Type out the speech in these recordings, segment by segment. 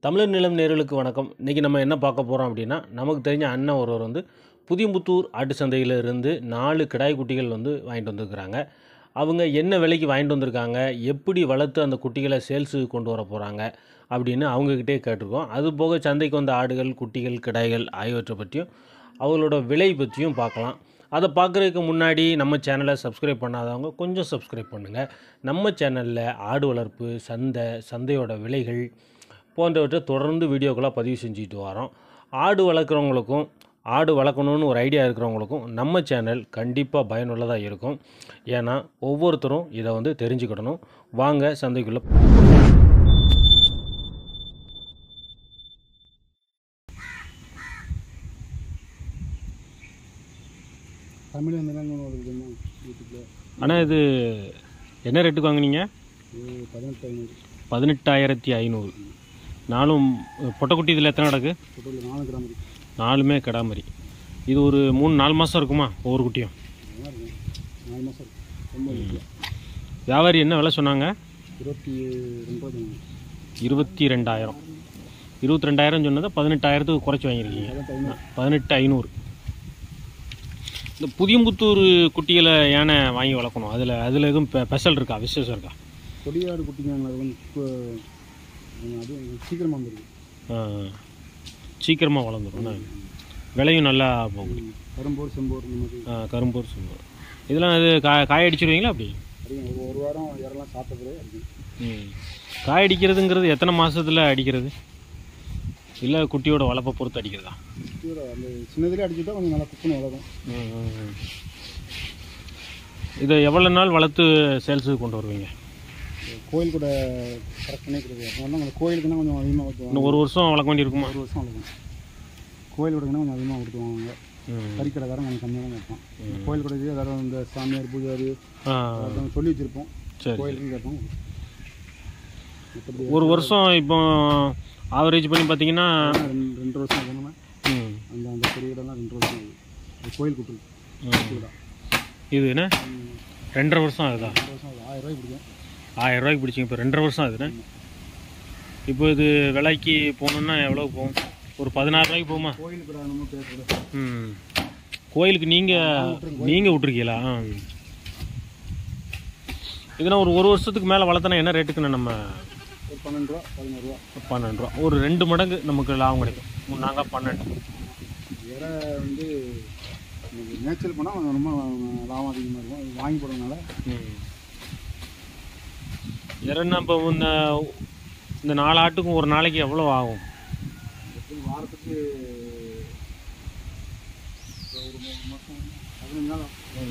தமிழர் நிலம் நேயர்களுக்கு வணக்கம். இன்றைக்கி நம்ம என்ன பார்க்க போகிறோம் அப்படின்னா, நமக்கு தெரிஞ்ச அண்ணன் ஒருவர் வந்து புதியம்புத்தூர் ஆட்டு சந்தையில் இருந்து 4 கிடாய் குட்டிகள் வந்து வாங்கிட்டு வந்திருக்கிறாங்க. அவங்க என்ன விலைக்கு வாங்கிட்டு வந்திருக்காங்க, எப்படி வளர்த்து அந்த குட்டிகளை சேல்ஸுக்கு கொண்டு வர போகிறாங்க அப்படின்னு அவங்கக்கிட்டே கேட்டிருக்கோம். அதுபோக சந்தைக்கு வந்த ஆடுகள், குட்டிகள், கிடாய்கள் ஆகியவற்றை பற்றியும் அவங்களோட விலை பற்றியும் பார்க்கலாம். அதை பார்க்குறதுக்கு முன்னாடி நம்ம சேனலை சப்ஸ்கிரைப் பண்ணாதவங்க கொஞ்சம் சப்ஸ்கிரைப் பண்ணுங்கள். நம்ம சேனலில் ஆடு வளர்ப்பு, சந்தையோட விலைகள் போன்றவற்றை தொடர்ந்து வீடியோக்களாக பதிவு செஞ்சுட்டு வரோம். ஆடு வளர்க்குறவங்களுக்கும் ஆடு வளர்க்கணுன்னு ஒரு ஐடியா இருக்கிறவங்களுக்கும் நம்ம சேனல் கண்டிப்பாக பயனுள்ளதாக இருக்கும். ஏன்னா ஒவ்வொருத்தரும் இதை வந்து தெரிஞ்சுக்கிடணும். வாங்க சந்தைக்குள்ளே. ஆனால் இது என்ன ரேட்டுக்கு வாங்குனீங்க? 18,500. நாலும் பொட்டைக்குட்டி இதில் எத்தனை கிடக்கு? 4மே கிடாமரி. இது ஒரு 3-4 மாதம் இருக்குமா ஒவ்வொரு குட்டியும்? 4 மாதம். வியாபாரி என்ன விலை சொன்னாங்க? 22,000. 22,000 சொன்னதை 18,000த்துக்கு குறைச்சி வாங்கியிருக்கீங்க. 18,500. இந்த புதியம்புத்தூர் குட்டிகளை ஏனை வாங்கி வளர்க்கணும்? அதில் எதுவும் ஸ்பெஷல் இருக்கா, விசேஷம் இருக்கா? கொடியாடு குட்டிங்க அது சீக்கிரமாக வந்துருக்கு. சீக்கிரமாக வளர்ந்துடும், விலையும் நல்லா போகும். கரும்போர் செம்போர் இந்த மாதிரி. கரும்போர் செம்போர் இதெல்லாம் இது காய அடிச்சிருவீங்களா? அப்படி ஒரு வாரம் இறலாம் சாப்பிட்றது அப்படி. காய அடிக்கிறதுங்கிறது எத்தனை மாதத்தில் அடிக்கிறது? இல்லை குட்டியோட வளர்ப்பை பொறுத்து அடிக்கிறதா? குட்டியோட அந்த சின்னதுலேயே அடிச்சுட்டா கொஞ்சம் நல்லா குக்குன்னு வளரும். இதை எவ்வளோ நாள் வளர்த்து சேல்ஸுக்கு கொண்டு வருவீங்க? கோயில் கூட கரெக்ட் பண்ணி கொடுக்குது. அதனால அந்த கோயிலுக்குன்னா கொஞ்சம் அதிகமாக கொடுத்துவாங்க. இன்னும் 1 வருஷம் வளர்க்க வேண்டியிருக்குமா? 1 வருஷம் வளர்க்கும். கோயில் கூடக்குன்னா கொஞ்சம் அதிகமாக கொடுத்துவாங்க. கறிக்கடைக்காரன் கொஞ்சம் கம்மியாக தான் கேட்பான். கோயில் கடைக்கு ஏதாவது இந்த சாமியார் பூஜாரி சொல்லி வச்சுருப்போம். சரி, கோயிலுக்கும் கேட்போம். 1 வருஷம் இப்போ ஆவரேஜ் பண்ணி பார்த்தீங்கன்னா 2 வருஷம் ஆகணும்னா அந்த அந்த பெரியடெல்லாம் 2 வருஷம் ஆகுது. கோயில் குட்டு இது என்ன 2.5 வருஷம் ஆகுதா? 2 வருஷம் ஆகுது. 1000 ரூபாய்க்கு பிடிக்கும். 1000 ரூபாய்க்கு பிடிச்சிங்க. இப்போ 2.5 வருஷம் ஆகுதுண்ணே. இப்போ இது விலைக்கு போகணுன்னா எவ்வளோ போகும்? ஒரு 16 ரூபாய்க்கு போகுமா? கோயிலுக்கு நம்ம பேசுகிறோம். கோயிலுக்கு நீங்கள் விட்ருக்கீங்களா? இதுனா ஒரு வருஷத்துக்கு மேலே வளர்த்தனா என்ன ரேட்டுக்குண்ணே? நம்ம ஒரு 12 ரூபா 11 ரூபா. 12 ரூபா. ஒரு 2 மடங்கு நமக்கு லாபம் கிடைக்கும். நாங்கள் 12. வேற வந்து மேய்ச்சல் போனால் ரொம்ப லாபம் அதிகமாக இருக்கும். வாங்கி போடுறதுனால இறன்னா இப்போ இந்த 4 ஆட்டுக்கும் ஒரு நாளைக்கு எவ்வளோ ஆகும்? வாரத்துக்கு ஒரு 3 மாதம் 15 நாள்.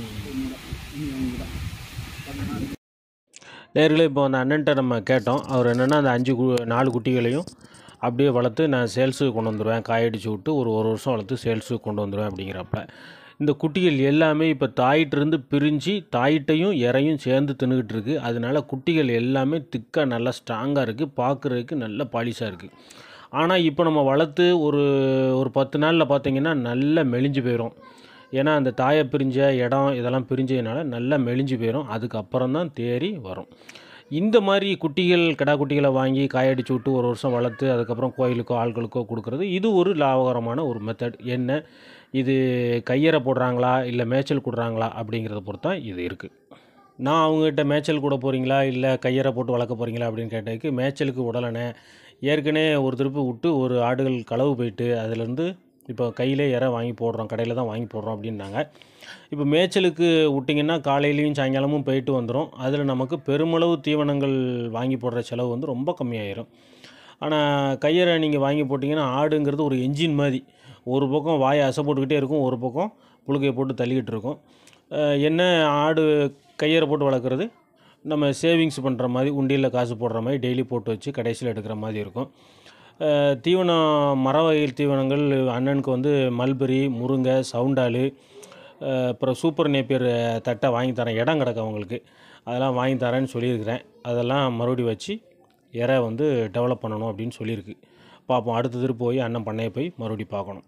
நேர்களே, இப்போ அந்த அண்ணன்ட்ட நம்ம கேட்டோம். அவர் என்னென்னா அந்த 4 குட்டிகளையும் அப்படியே வளர்த்து நான் சேல்ஸுக்கு கொண்டு வந்துடுவேன், காயடிச்சு விட்டு ஒரு வருஷம் வளர்த்து சேல்ஸுக்கு கொண்டு வந்துடுவேன் அப்படிங்கிறப்ப, இந்த குட்டிகள் எல்லாமே இப்போ தாயிட்டிருந்து பிரிஞ்சு தாயிட்டையும் இறையும் சேர்ந்து தின்னுக்கிட்டு இருக்குது. அதனால குட்டிகள் எல்லாமே திக்காக நல்லா ஸ்ட்ராங்காக இருக்குது, பார்க்குறதுக்கு நல்ல பாலிஷாக இருக்குது. ஆனால் இப்போ நம்ம வளர்த்து ஒரு 10 நாளில் பார்த்திங்கன்னா நல்லா மெலிஞ்சு போயிடும். ஏன்னா அந்த தாயை பிரிஞ்ச இடம் இதெல்லாம் பிரிஞ்சதுனால நல்லா மெலிஞ்சு போயிடும். அதுக்கப்புறம் தான் தேறி வரும். இந்த மாதிரி கிடா குட்டிகளை வாங்கி காயடிச்சு விட்டு 1 வருஷம் வளர்த்து அதுக்கப்புறம் கோயிலுக்கோ ஆட்களுக்கோ கொடுக்குறது இது ஒரு லாபகரமான ஒரு மெத்தட். என்ன இது கையறை போடுறாங்களா இல்லை மேய்ச்சல் கொடுறாங்களா அப்படிங்கிறத பொறுத்து தான் இது இருக்குது. நான் அவங்ககிட்ட மேய்ச்சல் கூட போகிறீங்களா இல்லை கையறை போட்டு வளர்க்க போகிறீங்களா அப்படின்னு கேட்டதுக்கு, மேய்ச்சலுக்கு உடலனே ஏற்கனவே ஒரு திருப்பு விட்டு ஒரு ஆடுகள் களவு போயிட்டு அதுலேருந்து இப்போ கையிலே இறை வாங்கி போடுறோம், கடையில் தான் வாங்கி போடுறோம் அப்படின்னாங்க. இப்போ மேய்ச்சலுக்கு விட்டிங்கன்னா காலையிலையும் சாயங்காலமும் போயிட்டு வந்துடும். அதில் நமக்கு பெருமளவு தீவனங்கள் வாங்கி போடுற செலவு வந்து ரொம்ப கம்மியாயிரும். ஆனால் கையறை நீங்கள் வாங்கி போட்டிங்கன்னா ஆடுங்கிறது ஒரு என்ஜின் மாதிரி ஒரு பக்கம் வாயை அசை போட்டுக்கிட்டே இருக்கும், ஒரு பக்கம் புழுக்கையை போட்டு தள்ளிக்கிட்டு இருக்கும். என்ன ஆடு கையறை போட்டு வளர்க்குறது நம்ம சேவிங்ஸ் பண்ணுற மாதிரி, உண்டியில் காசு போடுற மாதிரி டெய்லி போட்டு வச்சு கடைசியில் எடுக்கிற மாதிரி இருக்கும். தீவனம் மர வகைகள் தீவனங்கள் அண்ணனுக்கு வந்து மல்பெரி, முருங்கை, சவுண்டாலு, அப்புறம் சூப்பர் நேப்பியர் தட்டை வாங்கி தரேன், இடம் கிடக்கு அவங்களுக்கு, அதெல்லாம் வாங்கி தரேன்னு சொல்லியிருக்கிறேன். அதெல்லாம் மறுபடி வச்சு இறை வந்து டெவலப் பண்ணணும் அப்படின்னு சொல்லியிருக்கு. பார்ப்போம். அடுத்த திருப்பு போய் அண்ணன் பண்ணையை போய் மறுபடி பார்க்கணும்.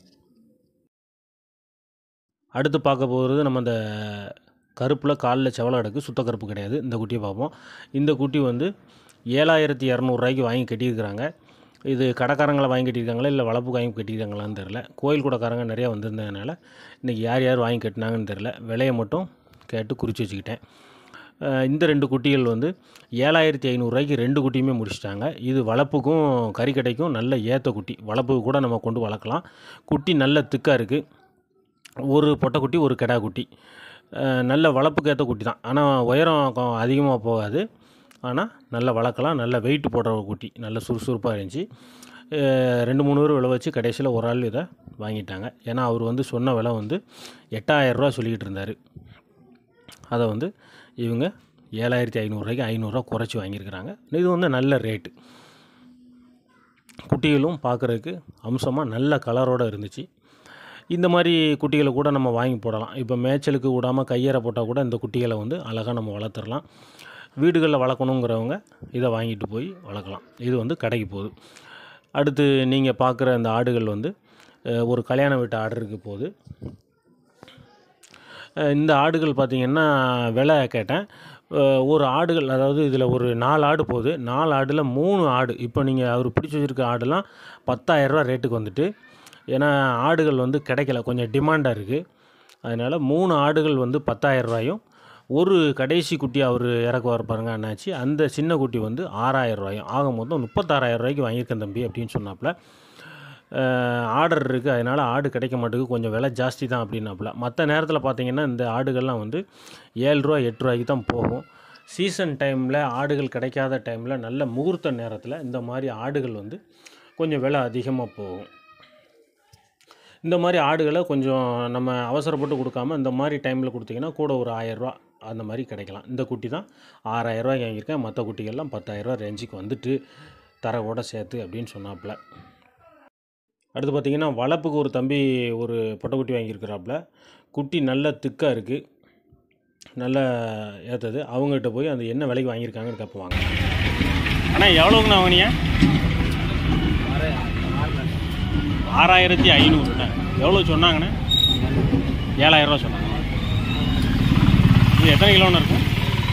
அடுத்து பார்க்க போகிறது நம்ம இந்த கருப்பில் காலில் செவலை கிடக்கு, சுத்த கருப்பு கிடையாது. இந்த குட்டியை பார்ப்போம். இந்த குட்டி வந்து 7,200 ரூபாய்க்கு வாங்கி கட்டியிருக்கிறாங்க. இது கடைக்காரங்களை வாங்கி கட்டியிருக்காங்களா இல்லை வளர்ப்புக்கு வாங்கி கட்டியிருக்காங்களான்னு தெரில. கோயில் கூடக்காரங்க நிறையா வந்திருந்ததுனால இன்றைக்கி யார் யார் வாங்கி கட்டினாங்கன்னு தெரில. விலையை மட்டும் கேட்டு குறித்து வச்சுக்கிட்டேன். இந்த 2 குட்டிகள் வந்து 7500 2 குட்டியுமே முடிச்சிட்டாங்க. இது வளர்ப்புக்கும் கறிக்கடைக்கும் நல்ல ஏற்ற குட்டி. வளர்ப்புக்கு கூட நம்ம கொண்டு வளர்க்கலாம். குட்டி நல்ல திக்காக இருக்குது. ஒரு பொட்டைக்குட்டி ஒரு கிடா குட்டி. நல்ல வளர்ப்புக்கு ஏற்ற குட்டி தான். ஆனால் உயரம் அதிகமாக போகாது. ஆனால் நல்லா வளர்க்கலாம். நல்ல வெயிட் போடுற குட்டி. நல்ல சுறுசுறுப்பாக இருந்துச்சு. 2-3 பேர் விலை வச்சு கடைசியில் ஒரு ஆள் இதை வாங்கிட்டாங்க. ஏன்னா அவர் வந்து சொன்ன விலை வந்து 8000 ரூபா சொல்லிக்கிட்டு இருந்தார். அதை வந்து இவங்க 7500 500 குறைச்சி வாங்கியிருக்கிறாங்க. இது வந்து நல்ல ரேட்டு. குட்டிகளும் பார்க்குறதுக்கு அம்சமாக நல்ல கலரோடு இருந்துச்சு. இந்த மாதிரி குட்டிகளை கூட நம்ம வாங்கி போடலாம். இப்போ மேய்ச்சலுக்கு விடாமல் கையறை போட்டால் கூட இந்த குட்டிகளை வந்து அழகாக நம்ம வளர்த்துடலாம். வீடுகளில் வளர்க்கணுங்கிறவங்க இதை வாங்கிட்டு போய் வளர்க்கலாம். இது வந்து கடைக்கு போகுது. அடுத்து நீங்கள் பார்க்குற இந்த ஆடுகள் வந்து ஒரு கல்யாண வீட்டு ஆர்டருக்கு போகுது. இந்த ஆடுகள் பார்த்திங்கன்னா விலை கேட்டேன். ஒரு ஆடுகள், அதாவது இதில் ஒரு 4 ஆடு போகுது. 4 ஆடில் 3 ஆடு இப்போ நீங்கள் அவர் பிடிச்சி வச்சுருக்க ஆடுலாம் 10,000 ரூபா ரேட்டுக்கு வந்துட்டு. ஏன்னா ஆடுகள் வந்து கிடைக்கல, கொஞ்சம் டிமாண்டாக இருக்குது. அதனால் 3 ஆடுகள் வந்து 10,000 ரூபாயும், ஒரு கடைசி குட்டி அவர் இறக்குவார் பாருங்க அண்ணாச்சி, அந்த சின்ன குட்டி வந்து 6,000 ரூபாயும். ஆக மொத்தம் 36,000 ரூபாய்க்கு வாங்கியிருக்கேன் தம்பி அப்படின்னு சொன்னாப்புல. ஆர்டர் இருக்குது, அதனால் ஆடு கிடைக்க மாட்டேங்குது, கொஞ்சம் விலை ஜாஸ்தி தான் அப்படின்னாப்புல. மற்ற நேரத்தில் பார்த்திங்கன்னா இந்த ஆடுகள்லாம் வந்து 7 ரூபா 8 ரூபாய்க்கு தான் போகும். சீசன் டைமில் ஆடுகள் கிடைக்காத டைமில் நல்ல முகூர்த்த நேரத்தில் இந்த மாதிரி ஆடுகள் வந்து கொஞ்சம் விலை அதிகமாக போகும். இந்த மாதிரி ஆடுகளை கொஞ்சம் நம்ம அவசரப்பட்டு கொடுக்காம இந்த மாதிரி டைமில் கொடுத்திங்கன்னா கூட ஒரு 1000 ரூபா அந்த மாதிரி கிடைக்கலாம். இந்த குட்டி தான் 6,000 ரூபாய்க்கு வாங்கியிருக்கேன். மற்ற குட்டிகள்லாம் 10,000 ரூபா ரேஞ்சுக்கு வந்துட்டு தரவோட சேர்த்து அப்படின்னு சொன்னாப்புல. அடுத்து பார்த்திங்கன்னா வளர்ப்புக்கு ஒரு தம்பி ஒரு பொட்டைக்குட்டி வாங்கியிருக்கிறாப்புல. குட்டி நல்ல திக்காக இருக்குது, நல்ல ஏற்றது. அவங்ககிட்ட போய் அந்த என்ன விலைக்கு வாங்கியிருக்காங்கன்னு கேட்போம். ஆனால் எவ்வளோங்கண்ணா வாங்கினீங்க? 6,500. எவ்வளோ சொன்னாங்கண்ணே? 7,000 ரூபா சொன்னாங்க. இது எத்தனை கிலோன்னு இருக்கும்?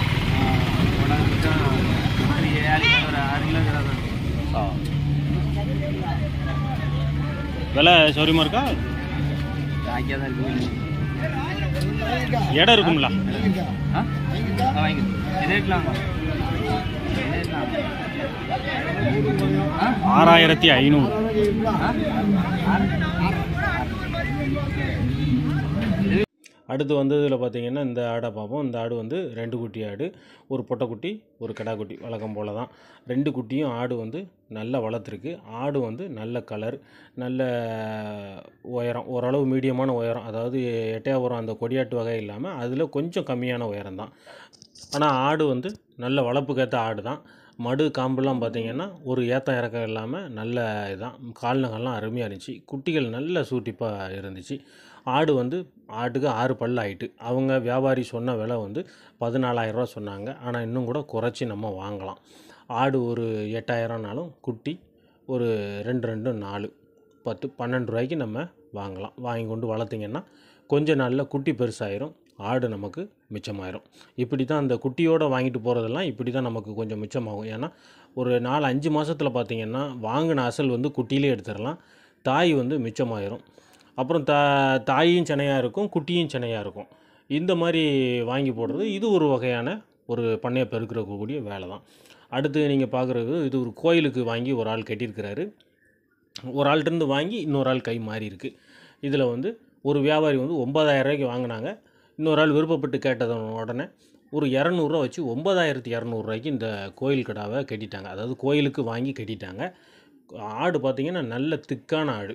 விலை சௌரியமாக இருக்கா? இடம் இருக்குங்களா? 6,500. அடுத்து வந்து இதில் பார்த்திங்கன்னா இந்த ஆடை பார்ப்போம். இந்த ஆடு வந்து 2 குட்டி ஆடு, ஒரு பொட்டைக்குட்டி ஒரு கிடா குட்டி. வழக்கம் போல் தான் 2 குட்டியும் ஆடு வந்து நல்லா வளர்த்துருக்கு. ஆடு வந்து நல்ல கலர், நல்ல உயரம், ஓரளவு மீடியமான உயரம். அதாவது எட்டையாபுரம் அந்த கொடியாட்டு வகை இல்லாமல் அதில் கொஞ்சம் கம்மியான உயரம் தான். ஆனால் ஆடு வந்து நல்ல வளர்ப்புக்கேற்ற ஆடு தான். மடு காம்புலாம் பார்த்திங்கன்னா ஒரு ஏற்றம் இறக்கம் இல்லாமல் நல்ல இதுதான். கால்நகெல்லாம் அருமையாக இருந்துச்சு. குட்டிகள் நல்ல சூட்டிப்பாக இருந்துச்சு. ஆடு வந்து ஆட்டுக்கு 6 பல் ஆகிட்டு. அவங்க வியாபாரி சொன்ன விலை வந்து 14,000 ரூபா சொன்னாங்க. ஆனால் இன்னும் கூட குறைச்சி நம்ம வாங்கலாம். ஆடு ஒரு 8,000னாலும் குட்டி ஒரு 2 4 10 12 ரூபாய்க்கு நம்ம வாங்கலாம். வாங்கி கொண்டு வளர்த்திங்கன்னா கொஞ்ச நாளில் குட்டி பெருசாயிரும், ஆடு நமக்கு மிச்சமாயிரும். இப்படி தான் அந்த குட்டியோடு வாங்கிட்டு போகிறதெல்லாம் இப்படி தான் நமக்கு கொஞ்சம் மிச்சமாகும். ஏன்னா ஒரு 4-5 மாதத்தில் பார்த்திங்கன்னா வாங்கின அசல் வந்து குட்டியிலே எடுத்துடலாம். தாய் வந்து மிச்சமாயிரும். அப்புறம் தாயும் செனையாக இருக்கும், குட்டியும் செனையாக இருக்கும். இந்த மாதிரி வாங்கி போடுறது இது ஒரு வகையான ஒரு பண்ணையை பெருக்கிறக்கூடிய வேலை தான். அடுத்து நீங்கள் பார்க்குறது இது ஒரு கோயிலுக்கு வாங்கி ஒரு ஆள் கட்டியிருக்கிறாரு. ஒரு ஆள்கிட்டருந்து வாங்கி இன்னொரு ஆள் கை மாறி இருக்குது. இதில் வந்து ஒரு வியாபாரி வந்து 9,000 ரூபாய்க்கு வாங்கினாங்க. இன்னொரு ஆள் விருப்பப்பட்டு கேட்டதன் உடனே ஒரு 200 ரூபா வச்சு 9,200 ரூபாய்க்கு இந்த கோயில் கடாவை கட்டிட்டாங்க. அதாவது கோயிலுக்கு வாங்கி கட்டிட்டாங்க. ஆடு பார்த்திங்கன்னா நல்ல திக்கான ஆடு.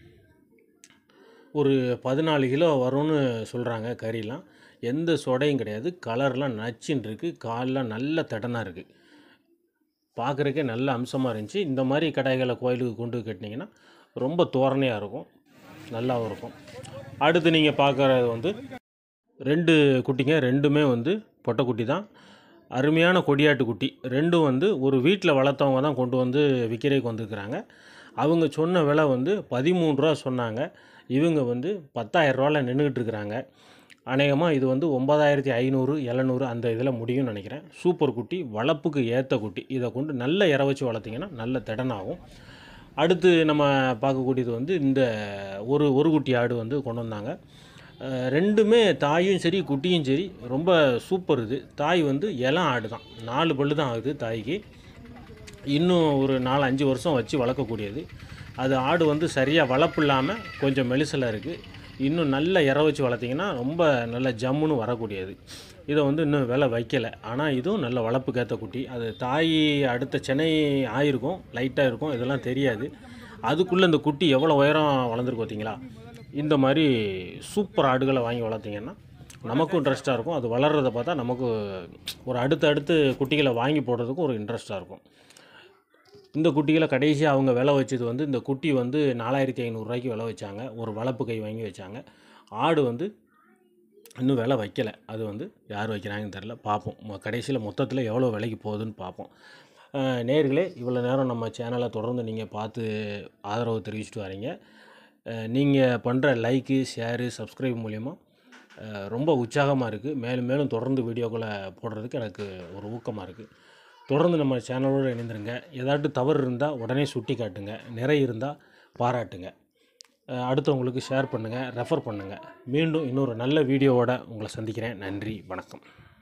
ஒரு 14 கிலோ வரும்னு சொல்கிறாங்க. கறிலாம் எந்த சொடையும் கிடையாது. கலர்லாம் நச்சுன்னு இருக்குது. கால்லாம் நல்ல தடனாக இருக்குது. பார்க்குறக்கே நல்ல அம்சமாக இருந்துச்சு. இந்த மாதிரி கடைகளை கோயிலுக்கு கொண்டு கட்டினீங்கன்னா ரொம்ப தோரணையாக இருக்கும், நல்லாவும் இருக்கும். அடுத்து நீங்கள் பார்க்குறது வந்து 2 குட்டிங்க. 2மே வந்து பொட்டைக்குட்டி தான். அருமையான கொடியாட்டு குட்டி. 2ம் வந்து ஒரு வீட்டில் வளர்த்தவங்க தான் கொண்டு வந்து விற்கிறதுக்கு வந்துருக்குறாங்க. அவங்க சொன்ன விலை வந்து 13 ரூபா சொன்னாங்க. இவங்க வந்து 10,000 ரூபாவில் நின்றுக்கிட்டு இருக்கிறாங்க. அநேகமாக இது வந்து 9,500 700 அந்த இதில் முடியும்னு நினைக்கிறேன். சூப்பர் குட்டி, வளர்ப்புக்கு ஏற்ற குட்டி. இதை கொண்டு நல்ல இற வச்சு வளர்த்திங்கன்னா நல்ல திடனாகும். அடுத்து நம்ம பார்க்கக்கூடியது வந்து இந்த ஒரு குட்டி ஆடு வந்து கொண்டு வந்தாங்க. ரெண்டுமே தாயும் சரி குட்டியும் சரி ரொம்ப சூப்பர். இது தாய் வந்து இளம் ஆடு தான், 4 பல்லு தான் ஆகுது தாய்க்கு. இன்னும் ஒரு 4-5 வருஷம் வச்சு வளர்க்கக்கூடியது. அது ஆடு வந்து சரியாக வளர்ப்பு இல்லாமல் கொஞ்சம் மெலிசலாக இருக்குது. இன்னும் நல்ல இற வச்சு வளர்த்திங்கன்னா ரொம்ப நல்ல ஜம்முன்னு வரக்கூடியது. இதை வந்து இன்னும் விலை வைக்கலை, ஆனால் இதுவும் நல்ல வளர்ப்புக்கேற்ற குட்டி. அது தாய் அடுத்த சென்னை ஆயிருக்கும், லைட்டாக இருக்கும், இதெல்லாம் தெரியாது. அதுக்குள்ளே இந்த குட்டி எவ்வளோ உயரம் வளர்ந்துருக்கு பார்த்தீங்களா? இந்த மாதிரி சூப்பர் ஆடுகளை வாங்கி வளர்த்திங்கன்னா நமக்கும் இன்ட்ரெஸ்ட்டாக இருக்கும். அது வளர்கிறத பார்த்தா நமக்கு ஒரு அடுத்தடுத்து குட்டிகளை வாங்கி போடுறதுக்கும் ஒரு இன்ட்ரெஸ்ட்டாக இருக்கும். இந்த குட்டிகளை கடைசியாக அவங்க விலை வச்சது வந்து இந்த குட்டி வந்து 4500 விலை வச்சாங்க. ஒரு வளர்ப்பு கை வாங்கி வச்சாங்க. ஆடு வந்து இன்னும் விலை வைக்கலை. அது வந்து யார் வைக்கிறாங்கன்னு தெரில, பார்ப்போம். கடைசியில் மொத்தத்தில் எவ்வளோ விலைக்கு போகுதுன்னு பார்ப்போம். நேயர்களே, இவ்வளோ நேரம் நம்ம சேனலை தொடர்ந்து நீங்கள் பார்த்து ஆதரவு தெரிவிச்சிட்டு வரீங்க. நீங்கள் பண்ணுற லைக்கு, ஷேரு, சப்ஸ்கிரைப் மூலிமா ரொம்ப உற்சாகமாக இருக்குது. மேலும் மேலும் தொடர்ந்து வீடியோக்களை போடுறதுக்கு எனக்கு ஒரு ஊக்கமாக இருக்குது. தொடர்ந்து நம்ம சேனலோடு இணைந்துருங்க. ஏதாட்டும் தவறு இருந்தால் உடனே சுட்டி காட்டுங்க, நிறை இருந்தால் பாராட்டுங்க. அடுத்தவங்களுக்கு ஷேர் பண்ணுங்கள், ரெஃபர் பண்ணுங்கள். மீண்டும் இன்னொரு நல்ல வீடியோவோடு உங்களை சந்திக்கிறேன். நன்றி, வணக்கம்.